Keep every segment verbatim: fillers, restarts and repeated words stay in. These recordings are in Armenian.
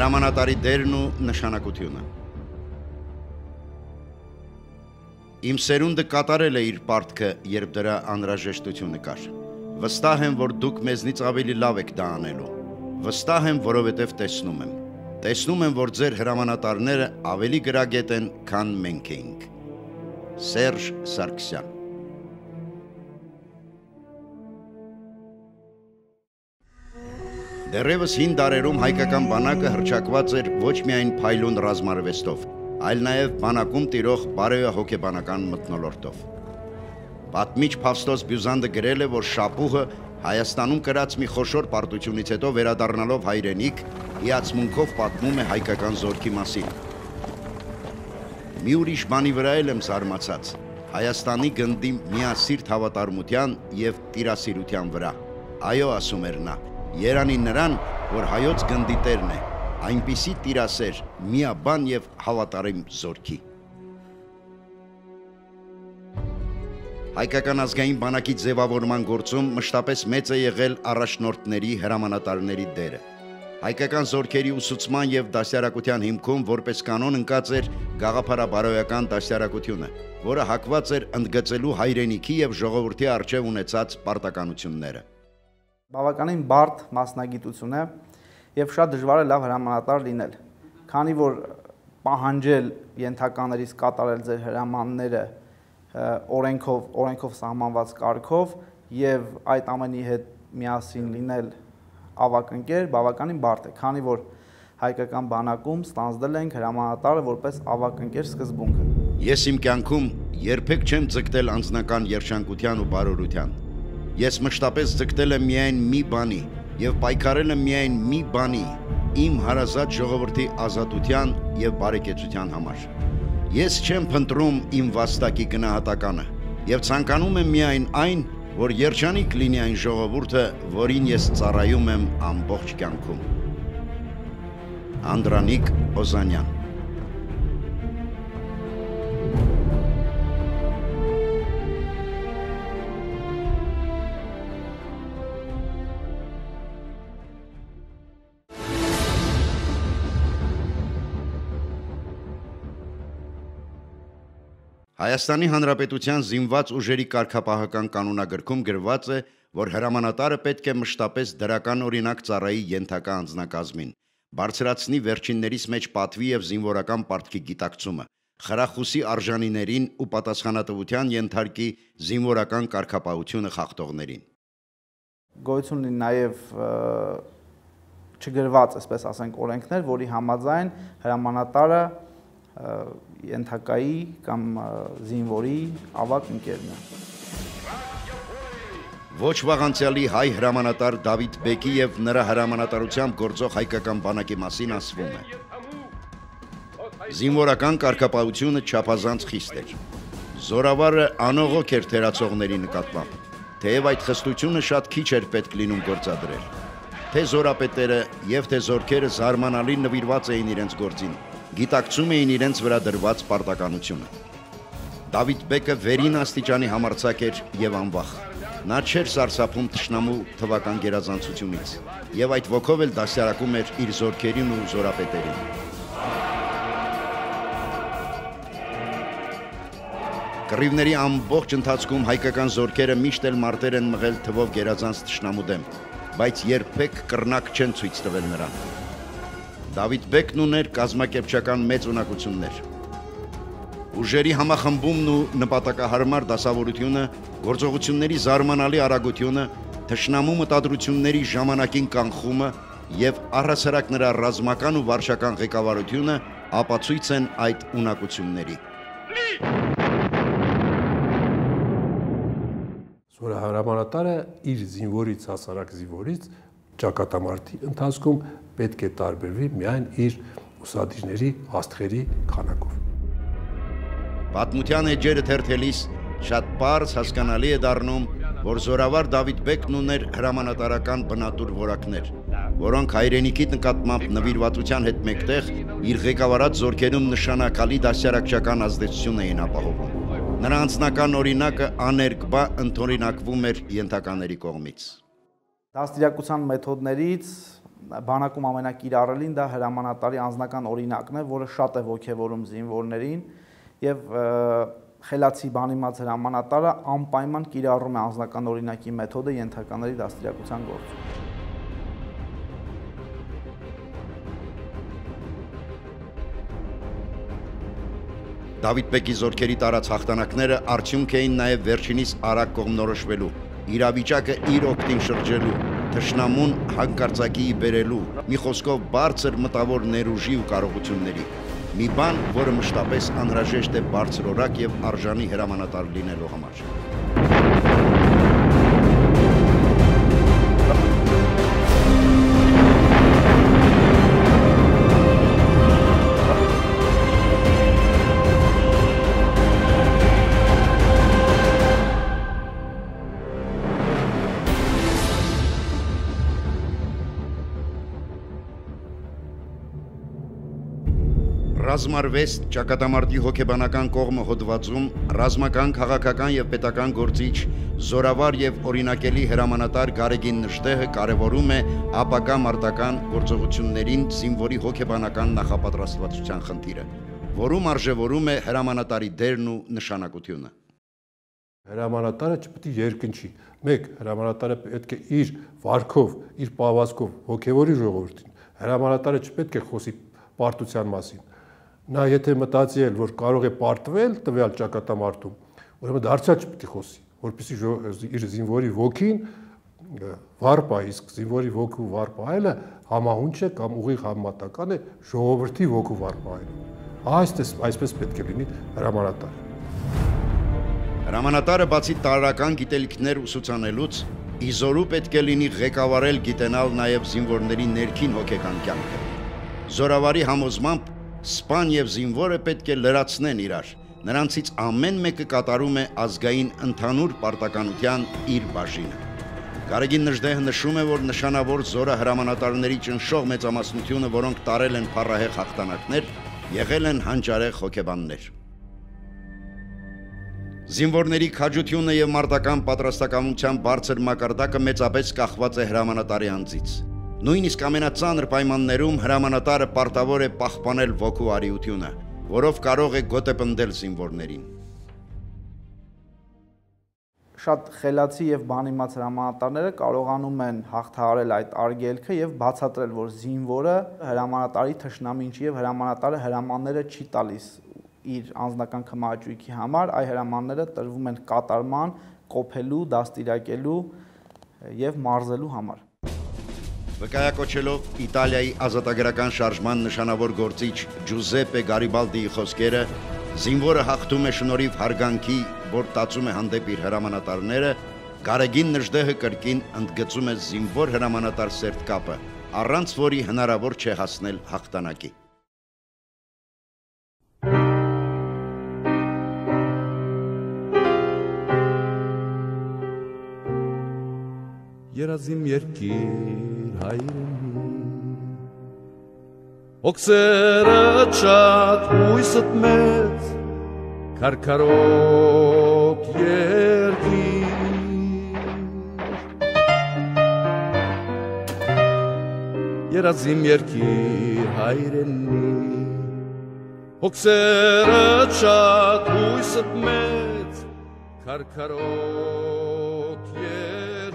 Հրամանատարի դերն ու նշանակությունը։ Իմ սերունդը կատարել է իր պարտքը, երբ դրա անհրաժեշտությունը կար։ Վստահ եմ, որ դուք մեզնից ավելի լավ եք դա անելու։ Վստահ եմ, որովհետև տեսնում եմ։ Տեսնում եմ, որ ձեր հրամանատարները ավելի գրագետ են, քան մենք էինք։ Սերժ Սարգսյան։ Դեռևս հին դարերում հայկական բանակը հռչակված էր ոչ միայն փայլուն ռազմարվեստով, այլ նաև բանակում տիրող բարոյահոգեբանական մթնոլորտով։ Պատմիչ Փավստոս Բյուզանդը գրել է, որ Շապուհը Հայաստանում կրած մի խոշոր պարտությունից հետո վերադառնալով հայրենիք, հիացմունքով պատմում է հայկական զորքի մասին։ Մի ուրիշ բանի վրա էլ եմ զարմացած, Հայաստանի գնդի միասիրտ հավատարմության և տիրասիրության վրա։ Այո, ասում էր նա, երանի նրան, որ հայոց գնդի տերն է, այնպիսի տիրասեր, միաբան և հավատարիմ զորքի։ Հայկական ազգային բանակի ձևավորման գործում մշտապես մեծ է եղել առաջնորդների, հրամանատարների դերը։ Հայկական զորքերի ուսուցման և դաստիարակության հիմքում որպես կանոն ընկած էր գաղափարաբարոյական դաստիարակությունը, որը հակված էր ընդգծելու հայրենիքի և ժողովրդի առջև ունեցած պարտականությունները։ Բավականին բարդ մասնագիտություն է և շատ դժվար է լավ հրամանատար լինել, քանի որ պահանջել ենթականերից կատարել ձեր հրամանները օրենքով, օրենքով սահմանված կարգով և այդ ամենի հետ միասին լինել ավագ ընկեր բավականին բարդ է, քանի որ հայկական բանակում ստանձնել ենք հրամանատարը որպես ավագ ընկեր սկզբունքը։ Ես իմ կյանքում երբեք չեմ ձգտել անձնական երջանկության ու բարօրության։ Ես մշտապես ձգտել եմ միայն մի բանի և պայքարել եմ միայն մի բանի՝ իմ հարազատ ժողովրդի ազատության և բարեկեցության համար։ Ես չեմ փնտրում իմ վաստակի գնահատականը և ցանկանում եմ միայն այն, որ երջանիկ լինի այն ժողովուրդը, որին ես ծառայում եմ ամբողջ կյանքում։ Անդրանիկ Օզանյան։ Հայաստանի Հանրապետության զինված ուժերի կարգապահական կանոնագրքում գրված է, որ հրամանատարը պետք է մշտապես դրական օրինակ ծառայի ենթակա անձնակազմին, բարձրացնի վերջիններից մեջ պատվի և զինվորական պարտքի գիտակցումը, խրախուսի արժանիներին ու պատասխանատվության ենթարկի զինվորական կարգապահությունը խախտողներին։ Գոյություն ունի նաև չգրված, այսպես ասենք, օրենքներ, որի համաձայն հրամանատարը ենթակայի կամ զինվորի ավագ ընկերն է։ Ոչ վաղանցյալի հայ հրամանատար Դավիթ Բեկի և նրա հրամանատարությամբ գործող հայկական բանակի մասին ասվում է. Զինվորական կարգապահությունը չափազանց խիստ էր։ Զորավարը անողոք էր թերացողների նկատմամբ, թեև այդ խստությունը շատ քիչ էր պետք լինում գործադրել։ Թե զորապետերը և թե զորքերը զարմանալի նվիրված էին իրենց գործին, գիտակցում էին իրենց վրա դրված պարտականությունը։ Դավիթ Բեկը վերին աստիճանի համարձակ էր և անվախ։ Նա չէր սարսափում թշնամու թվական գերազանցությունից և այդ ոգով էլ դաստիարակում էր իր զորքերին ու զորապետերին։ Կռիվների ամբողջ ընթացքում հայկական զորքերը միշտ էլ մարտեր են մղել թվով գերազանց թշնամու դեմ, բայց երբեք կռնակ չեն ցույց տվել նրան։ Դավիթ Բեկն ուներ կազմակերպչական մեծ ունակություններ։ Ուժերի համախմբումն ու նպատակահարմար դասավորությունը, գործողությունների զարմանալի արագությունը, թշնամու մտադրությունների ժամանակին կանխումը և առհասարակ նրա ռազմական ու վարչական ղեկավարությունը ապացույց են այդ ունակությունների։ Զորահրամանատարը իր զինվորից, հասարակ զինվորից ճակատամարտի ընթացքում պետք է տարբերվի միայն իր ուսադիրների աստղերի քանակով։ Պատմության էջերը թերթելիս շատ պարզ հասկանալի է դառնում, որ զորավար Դավիթ Բեկն ուներ հրամանատարական բնատուր որակներ, որոնք հայրենիքի նկատմամբ նվիրվածության հետ մեկտեղ իր ղեկավարած զորքերում նշանակալի դաստիարակչական ազդեցություն էին ապահովում։ Նրա անձնական օրինակը աներկբա ընդօրինակվում էր ենթակաների կողմից։ Դաստիարակության մեթոդներից բանակում ամենակիրառելին դա հրամանատարի անձնական օրինակն է, որը շատ է ոգևորում զինվորներին եւ խելացի բանիմաց հրամանատարը անպայման կիրառում է անձնական օրինակի մեթոդը ենթականների դաստիարակության գործում։ Դավիթ Բեկի զորքերի տարած հաղթանակները արդյունք էին նաև վերջինիս արագ կողմնորոշվելու, իրավիճակը իր օգտին շրջելու, թշնամուն հանկարծակիի բերելու, մի խոսքով բարձր մտավոր ներուժի ու կարողությունների։ Մի բան, որը մշտապես անհրաժեշտ է բարձրորակ եւ արժանի հրամանատար լինելու համար։ Ռազմարվեստ ճակատամարտի հոգեբանական կողմը հոդվածում ռազմական, քաղաքական եւ պետական գործիչ, զորավար եւ օրինակելի հրամանատար Գարեգին Նժդեհը կարևորում է ապագա մարտական գործողություններին զինվորի հոգեբանական նախապատրաստվածության խնդիրը, որում արժևորում է հրամանատարի դերն ու նշանակությունը։ Հրամանատարը չպետք է երկնչի։ Մեկ, հրամանատարը պետք է իր վարքով, իր պահվածքով հոգևորի ժողովրդին։ Հրամանատարը չպետք է խոսի պարտության մասին։ Նա եթե մտածի էլ, որ կարող է պարտվել տվյալ ճակատամարտում, ուրեմն դարձյալ չպետք է խոսի, որպեսզի իր զինվորի ոգին վառ պահի, իսկ զինվորի ոգու վառ պահելը համահունչ է կամ ուղիղ համեմատական է ժողովրդի ոգու վառ պահելուն։ Այսպես այսպես պետք է լինի հրամանատարը։ Հրամանատարը բացի տարրական գիտելիքներ ուսուցանելուց, իզորու պետք է լինի ղեկավարել գիտենալ նաև զինվորների ներքին հոգեկան կյանքը։ Զորավարի համոզմամբ սպան եւ զինվորը պետք է լրացնեն իրար, նրանցից ամեն մեկը կատարում է ազգային ընդհանուր պարտականության իր բաժինը։ Գարեգին Նժդեհը նշում է, որ նշանավոր զորը հրամանատարների ճնշող մեծամասնությունը, որոնք տարել են փառահեղ հաղթանակներ, եղել են հանճարեղ հոգեբաններ։ Զինվորների քաջությունը եւ մարտական պատրաստակամության բարձր մակարդակը մեծապես կախված է հրամանատարի անձից։ Նույնիսկ ամենածանր պայմաններում հրամանատարը պարտավոր է պահպանել ոգու արիությունը, որով կարող է գոտեպնդել զինվորներին։ Շատ խելացի եւ բանիմաց հրամանատարները կարողանում են հաղթահարել այդ արգելքը եւ բացատրել, որ զինվորը հրամանատարի թշնամին չի եւ հրամանատարը հրամանները չի տալիս իր անձնական քմահաճույքի համար, այ հրամանները տրվում են կատարման, կոփելու, դաստիարակելու եւ մարզելու համար։ Վկայակոչելով Իտալիայի ազատագրական շարժման նշանավոր գործիչ Ջուզեպպե Գարիբալդիի խոսքերը, զինվորը հաղթում է շնորհիվ հարգանքի, որ տածում է հանդեպ իր հրամանատարները, Գարեգին Նժդեհը կրկին ընդգծում է զինվոր հրամանատար սերտ կապը, առանց որի հնարավոր չէ հասնել հաղթանակի։ Երազիմ երկիր հայրենի Օքսերը շատ հույսըտ մեծ Քարքարոտ երկիր Երազիմ երկիր հայրենի Օքսերը շատ հույսըտ մեծ Քարքարոտ երկիր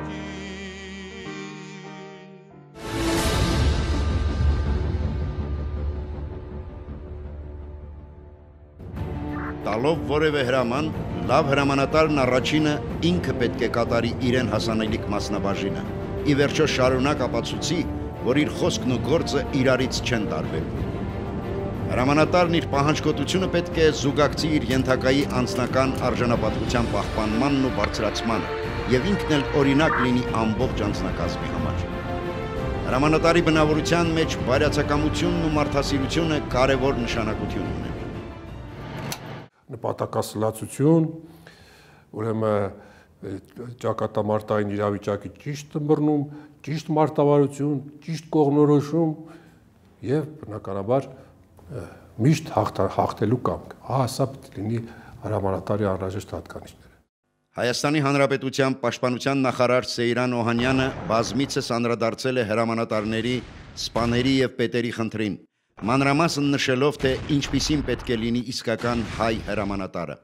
Տալով որևէ հրաման, լավ հրամանատարն առաջինը ինքը պետք է կատարի իրեն հասանելիք մասնաբաժինը, ի վերջո շարունակ ապացուցի, որ իր խոսքն ու գործը իրարից չեն տարբերվում։ Հրամանատարն իր պահանջկոտությունը պետք է զուգակցի իր ենթակայի անձնական արժանապատվության պահպանմանն ու բարձրացմանը եւ ինքն էլ օրինակ լինի ամբողջ անձնակազմի համար։ Հրամանատարի բնավորության մեջ բարյացակամությունն ու մարդասիրությունը կարևոր նշանակություն ունեն։ Նպատակասլացություն, ուրեմն ճակատամարտային իրավիճակի ճիշտ ըմբռնում, ճիշտ մարտավարություն, ճիշտ կողմնորոշում եւ բնականաբար միշտ հաղթելու կամք։ Ահա սա պետք է լինի հրամանատարի անհրաժեշտ հատկանիշները։ Հայաստանի Հանրապետության պաշտպանության նախարար Սեյրան Օհանյանը բազմիցս անդրադարձել է հրամանատարների, սպաների եւ պետերի խնդրին, մանրամասն նշելով, թե ինչպիսին պետք է լինի իսկական հայ հրամանատարը։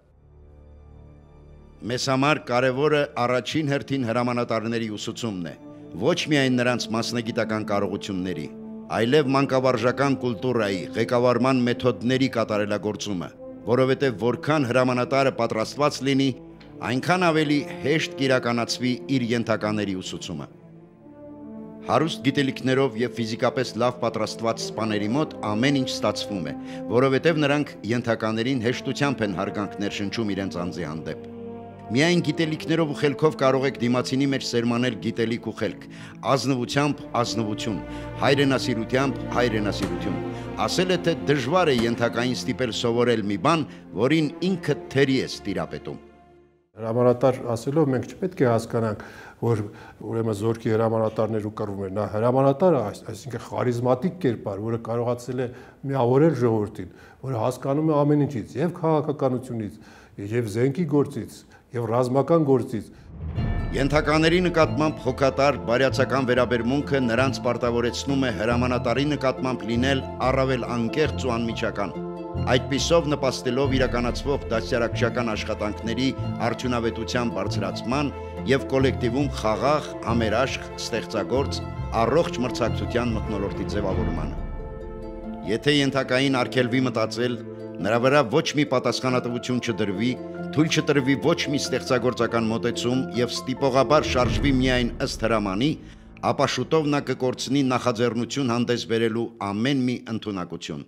Մեզ համար կարևորը առաջին հերթին հրամանատարների ուսուցումն է, ոչ միայն նրանց մասնագիտական կարողությունների, այլև մանկավարժական կուլտուրայի, ղեկավարման մեթոդների կատարելագործումը, որովհետև որքան հրամանատարը պատրաստված լինի, այնքան ավելի հեշտ կիրականացվի իր ենթակաների ուսուցումը։ Հարուստ գիտելիքներով եւ ֆիզիկապես լավ պատրաստված սպաների մոտ ամեն ինչ ստացվում է, որովհետև նրանք ենթականերին հեշտությամբ են հարգանքներ շնչում իրենց անձի հանդեպ։ Միայն գիտելիքներով ու խելքով կարող եք դիմացինի մեջ սերմանել գիտելիք ու խելք, ազնվությամբ ազնվություն, հայրենասիրությամբ հայրենասիրություն։ Ասել է, թե դժվար է ենթակային ստիպել սովորել մի բան, որին ինքը թերի է տիրապետում։ Հրամանատար ասելով մենք չպետք է հասկանանք, որ ուրեմն զորքի հրամանատարներու կռվում են։ Նա հրամանատարը, այսինքն խարիզմատիկ կերպար, որը կարողացել է միավորել ժողովրդին, որը հասկանում է ամեն ինչից, եւ քաղաքականությունից, եւ զենքի գործից, եւ ռազմական գործից։ Ենթակաների նկատմամբ հոգատար բարյացակամ վերաբերմունքը նրանց պարտավորեցնում է հրամանատարի նկատմամբ լինել առավել անկեղծ ու անմիջական։ Այդպիսով նպաստելով իրականացվող դասյարակչական աշխատանքների արդյունավետության բարձրացման եւ կոլեկտիվում խաղաղ, համերաշխ, ստեղծագործ, առողջ մրցակցության մթնոլորտի ձևավորմանը։ Եթե ենթակային արգելվի մտածել, նրա վրա ոչ մի պատասխանատվություն չդրվի, թույլ չտրվի ոչ մի ստեղծագործական մոտեցում եւ ստիպողաբար շարժվի միայն ըստ հրամանի, ապա շուտով նա կկորցնի նախաձեռնություն հանդես բերելու ամեն մի ընդունակություն։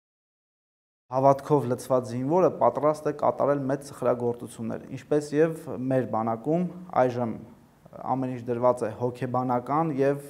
Հավատքով լցված զինվորը պատրաստ է կատարել մեծ սխրագործություններ, ինչպես եւ մեր բանակում այժմ ամեն ինչ դրված է հոգեբանական եւ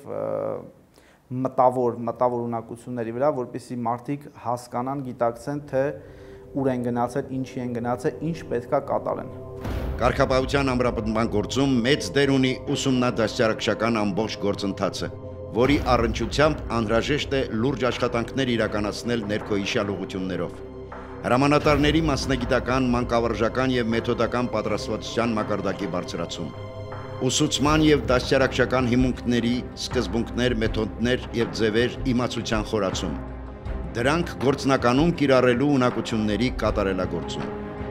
մտավոր մտավոր ունակությունների վրա, որպեսզի մարդիկ հասկանան, գիտակցեն, թե ուր են գնացել, ինչի են գնացել, ինչ պետքա կատարեն։ Կարգապահության ամրապնդման գործում մեծ դեր ունի ուսումնադաստիարակչական ամբողջ գործընթացը, որի առնչությամբ անհրաժեշտ է լուրջ աշխատանքներ իրականացնել ներքոհիշյալ ուղղություններով։ Հրամանատարների մասնագիտական, մանկավարժական եւ մեթոդական պատրաստվածության մակարդակի բարձրացում, ուսուցման եւ դաստիարակչական հիմունքների, սկզբունքներ, մեթոդներ եւ ձևեր իմացության խորացում, դրանք գործնականում կիրառելու ունակությունների կատարելագործում։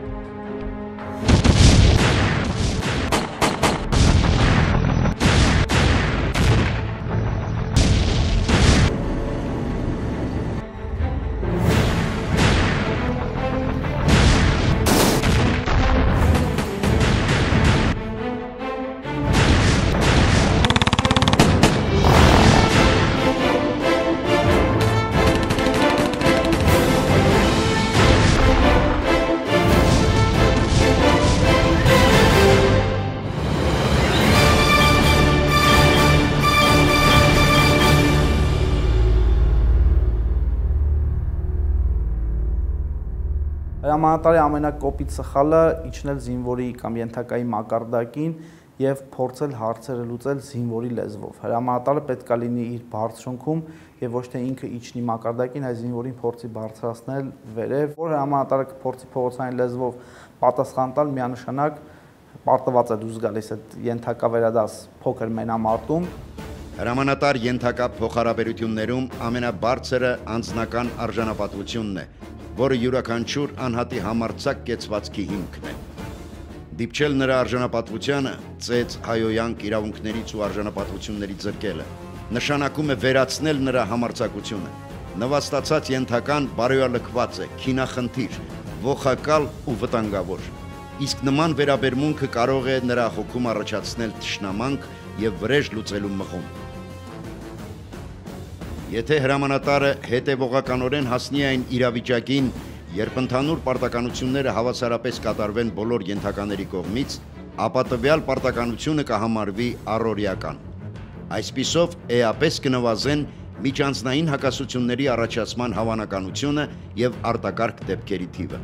Հրամանատարի ամենակոպիտ սխալը իջնել զինվորի կամ ենթակայի մակարդակին եւ փորձել հարցերը լուծել զինվորի լեզվով։ Հրամանատարը պետք է լինի իր բարձրունքում եւ ոչ թե ինքը իջնի մակարդակին, այլ զինվորին փորձի բարձրացնել վերև, որ հրամանատարը կփորձի փողոցային լեզվով պատասխան տալ, միանշանակ պարտված է դուրս գալիս այդ ենթակա վերադաս փոքր մենամարտում։ Հրամանատար ենթակա փոխհարաբերություններում ամենաբարձրը անձնական արժանապատվությունն է, որը յուրաքանչյուր անհատի համարձակ կեցվածքի հիմքն է։ Դիպչել նրա արժանապատվությանը ծեծ հայոյանք իրավունքներից ու արժանապատվություններից զրկելը նշանակում է վերացնել նրա համարձակությունը։ Նվաստացած ենթական բարոյալքված է, քինախնդիր, ողակալ ու վտանգավոր։ Իսկ նման վերաբերմունքը կարող է նրա հոգում առաջացնել թշնամանք եւ վրեժ լուծելու մղում։ Եթե հրամանատարը հետևողականորեն հասնի այն իրավիճակին, երբ ընդհանուր պարտականությունները հավասարապես կատարվեն բոլոր ենթակաների կողմից, ապա տվյալ պարտականությունը կհամարվի առօրյական։ Այսպիսով էապես կնվազեն միջանձնային հակասությունների առաջացման հավանականությունը եւ արտակարգ դեպքերի թիվը։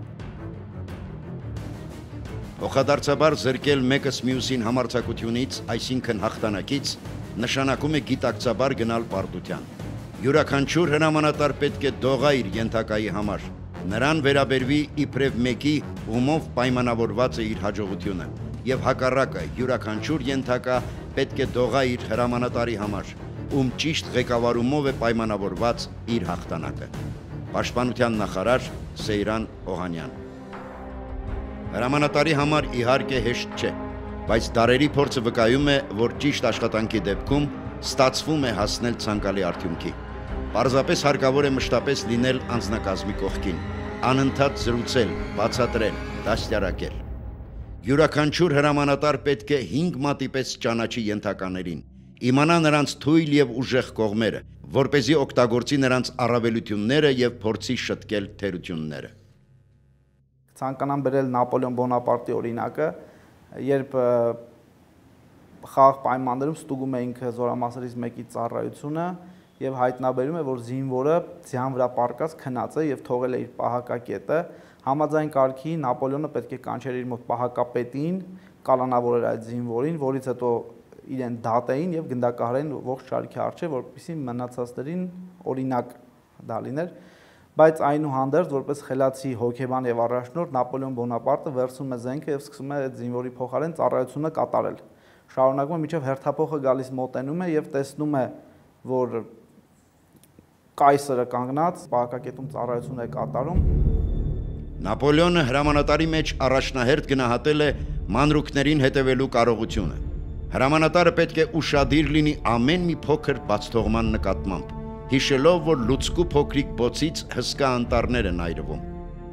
Փոխադարձաբար զրկել մեկս մյուսին համարձակությունից, այսինքն հաղթանակից, նշանակում է գիտակցաբար գնալ պարտության։ Յուրաքանչյուր հրամանատար պետք է դողա իր ենթակայի համար, նրան վերաբերվի իբրև մեկի, ումով պայմանավորված է իր հաջողությունը, եւ հակառակը յուրաքանչյուր ենթակա պետք է դողա իր հրամանատարի համար, ում ճիշտ ղեկավարումով է պայմանավորված իր հաղթանակը։ Պաշտպանության նախարար Սեյրան Օհանյան։ Հրամանատարի համար իհարկե հեշտ չէ, բայց դարերի փորձը վկայում է, որ ճիշտ աշխատանքի դեպքում ստացվում է հասնել ցանկալի արդյունքի։ Պարզապես հարկավոր է մշտապես լինել անձնակազմի կողքին, անընդհատ զրուցել, բացատրել, դաստիարակել։ Յուրաքանչյուր հրամանատար պետք է հինգ մատի պես ճանաչի ենթականերին, իմանա նրանց թույլ եւ ուժեղ կողմերը, որպեսզի օգտագործի նրանց առավելությունները եւ փորձի շտկել թերությունները։ Ցանկանամ բերել Նապոլեոն Բոնապարտի օրինակը, երբ խաղաղ պայմաններում ստուգում էինք զորամասերից մեկի ծառայությունը եւ հայտնաբերում է, որ զինվորը ձյան վրա պառկած քնած է եւ թողել է իր պահակակետը, համաձայն կարգի Նապոլեոնը պետք է կանչեր իր մոտ պահակապետին, կալանավորեր այդ զինվորին, որից հետո իրեն դատեին եւ գնդակահարեն ողջ շարքի առջեւ, որպեսզի մնացածներին օրինակ դա լիներ, բայց այնուհանդերձ որպես խելացի հոգեբան եւ առաջնորդ Նապոլեոն Բոնապարտը վերցնում է զենքը եւ սկսում է այդ զինվորի փոխարեն ծառայությունը կատարել։ Շարունակում է մինչև հերթափոխը գալիս մոտենում է եւ տեսնում է, որ կայսրը կանգնած պահակակետում ծառայություն է կատարում։ Նապոլեոնը հրամանատարի մեջ առաջնահերթ գնահատել է մանրուքներին հետևելու կարողությունը։ Հրամանատարը պետք է ուշադիր լինի ամեն մի փոքր բացթողման նկատմամբ, հիշելով, որ լուցկու փոքրիկ բոցից հսկա անտառներ են այրվում։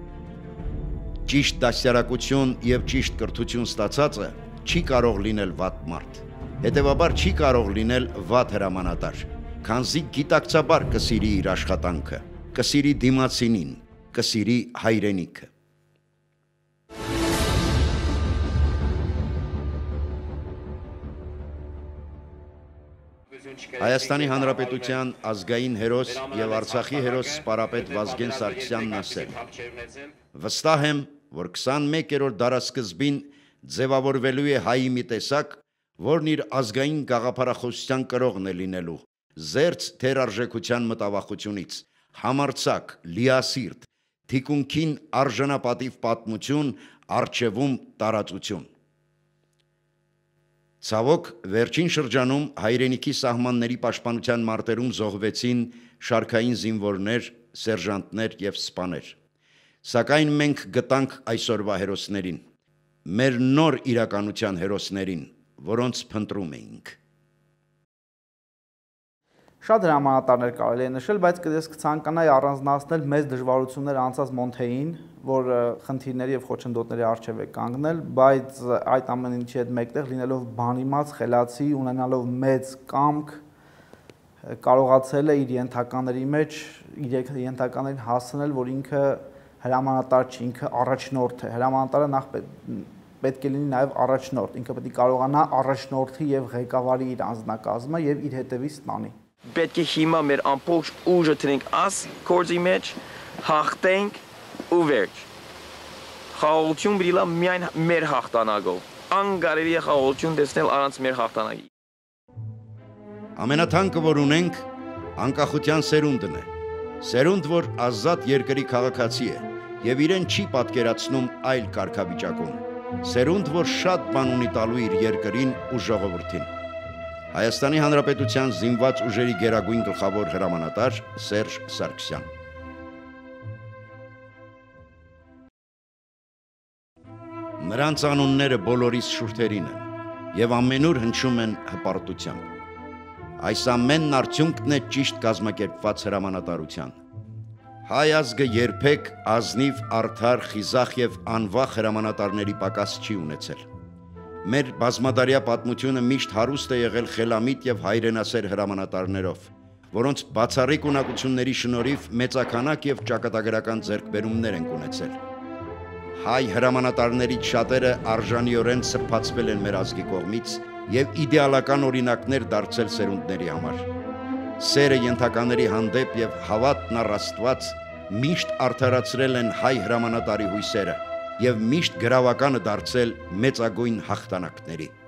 Ճիշտ դաստիարակություն եւ ճիշտ կրթություն ստացածը չի կարող լինել վատ մարդ։ Հետևաբար չի կարող լինել վատ հրամանատար, քանզի գիտակցաբար կսիրի իր աշխատանքը, կսիրի դիմացինին, կսիրի հայրենիքը։ Հայաստանի Հանրապետության ազգային հերոս եւ Արցախի հերոս սպարապետ Վազգեն Սարգսյանն ասել. «Վստահ եմ, որ քսանմեկերորդ դարասկզբին ձևավորվելու է հայի մի տեսակ, որն իր ազգային գաղափարախոսության կրողն է լինելու, զերծ թերարժեքության մտավախությունից, համարձակ, լիասիրտ, թիկունքին արժանապատիվ պատմություն, առջևում տարածություն»։ Ցավոք, վերջին շրջանում հայրենիքի սահմանների պաշտպանության մարտերում զոհվեցին շարքային զինվորներ, սերժանտներ եւ սպաներ։ Սակայն մենք գտանք այսօրվա հերոսներին, մեր նոր իրականության հերոսներին, որոնց փնտրում էինք։ Շատ հրամանատարներ կարելի է նշել, բայց ես կցանկանայի առանձնացնել մեծ դժվարություններ անցած Մոնթեին, որ խնդիրների եւ խոչընդոտների առջեւ է կանգնել, բայց այդ ամեն ինչի հետ մեկտեղ լինելով բանիմաց, խելացի, ունենալով մեծ կամք, կարողացել է իր ենթականների մեջ իր ենթականերին հասցնել, որ ինքը հրամանատար չի, ինքը առաջնորդ է։ Հրամանատարը նախ պետք է լինի նաեւ առաջնորդ, ինքը պետք է կարողանա առաջնորդի եւ ղեկավարի իր անձնակազմը եւ իր հետևից տանի։ Պետք է հիմա մեր ամբողջ ուժը տնենք աս կորձի մեջ, հաղթենք ու վերջ։ Խաղաղություն պետք է միայն մեր հաղթանակով։ Անկարելի է խաղաղություն տեսնել առանց մեր հաղթանակի։ Ամենաթանկը, որ ունենք, անկախության սերունդն է։ Սերունդ, որ ազատ երկրի քաղաքացի է եւ իրեն չի պատկերացնում այլ կարգավիճակում։ Սերունդ, որ շատ բան ունի տալու իր երկրին ու ժողովրդին։ Հայաստանի Հանրապետության զինված ուժերի գերագույն գլխավոր հրամանատար Սերժ Սարգսյան։ Նրանց անունները բոլորիս շուրթերին են եւ ամենուր հնչում են հպարտությամբ։ Այս ամենն արդյունքն է ճիշտ կազմակերպված հրամանատարության։ Հայ ազգը երբեք ազնիվ, արդար, խիզախ եւ անվախ հրամանատարների պակաս չի ունեցել։ Մեր բազմադարյա պատմությունը միշտ հարուստ է եղել խելամիտ եւ հայրենասեր հրամանատարներով, որոնց բացառիկ ունակությունների շնորհիվ մեծականակ եւ ճակատագրական ձեռքբերումներ են ունեցել։ Հայ հրամանատարներից շատերը արժանիորեն սրբացվել են մեր ազգի կողմից եւ իդեալական օրինակներ դարձել սերունդների համար։ Սերը ենթականների հանդեպ եւ հավատն առ Աստված միշտ արդարացրել են հայ հրամանատարի հույսերը եւ միշտ գրավականը դարձել մեծագույն հաղթանակների։